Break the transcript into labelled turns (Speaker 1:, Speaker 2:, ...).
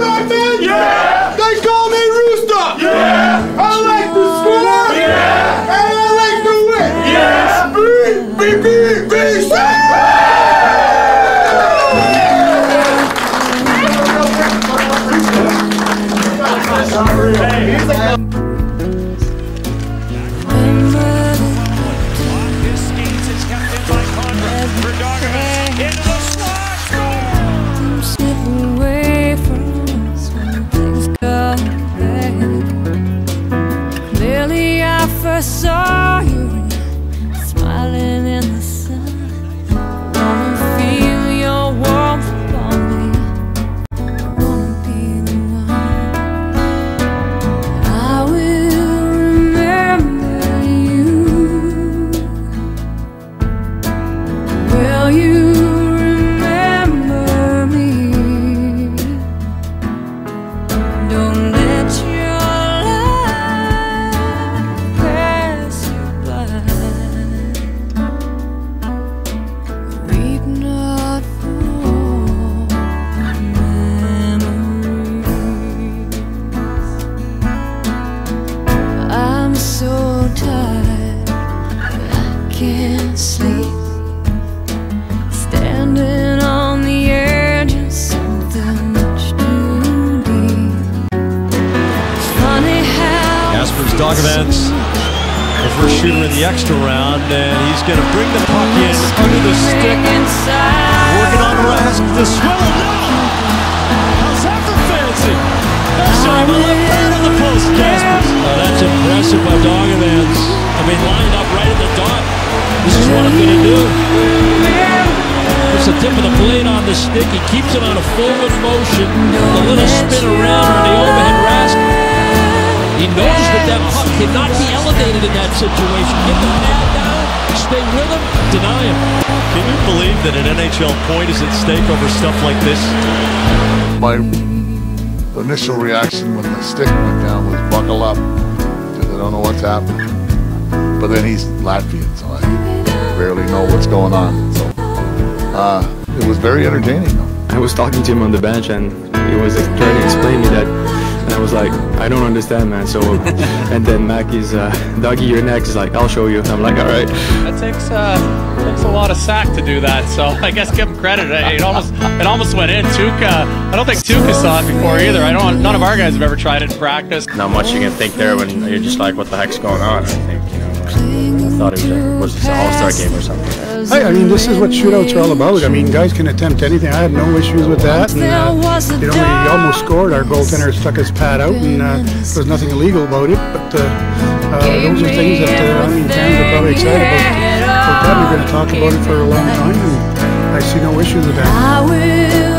Speaker 1: Rockman?
Speaker 2: Yeah!
Speaker 1: They call me Rooster!
Speaker 2: Yeah!
Speaker 1: I like to score!
Speaker 2: Yeah!
Speaker 1: And I like to win!
Speaker 2: Yeah!
Speaker 3: Saw you smiling in the sun. Wanna feel your warmth upon me. Wanna be the one. I will remember you. Will you remember me? Don't let your can't sleep, standing on the edge of something much too deep. It's funny how
Speaker 4: Jasper's Dogevants, the first shooter in the extra round, and he's going to bring the puck in under the stick, working on Rask to swivel. How's that for fancy? That's on the left hand of the post, Jasper. That's impressive by Dogevants. I mean, lined up right at the dot. This is what I'm going to do. Just the tip of the blade on the stick. He keeps it on a forward motion. A little spin around on the overhead Rask. He knows that that puck cannot be elevated in that situation. Get the pad down, stay with him, deny him. Can you believe that an NHL point is at stake over stuff like this?
Speaker 1: My initial reaction when the stick went down was buckle up, because I don't know what's happening. But then he's Latvian, so I barely know what's going on. So it was very entertaining.
Speaker 5: I was talking to him on the bench, and he was trying to explain me that, and I was like, I don't understand, man. So, and then Mackie's, Dougie, you're next. He's like, I'll show you. And I'm like, all right.
Speaker 6: That takes a lot of sack to do that. So I guess give him credit. It almost went in. Tuukka, I don't think Tuukka saw it before either. None of our guys have ever tried it in practice.
Speaker 7: Not much you can think there when you're just like, what the heck's going on? I think, I thought it was an all-star game or something.
Speaker 8: I mean, this is what shootouts are all about. I mean, guys can attempt anything. I had no issues with that. And, you know, we almost scored. Our goaltender stuck his pad out, and there was nothing illegal about it. But those are things that, I mean, fans are probably excited about. We're probably going to talk about it for a long time, and I see no issues with that.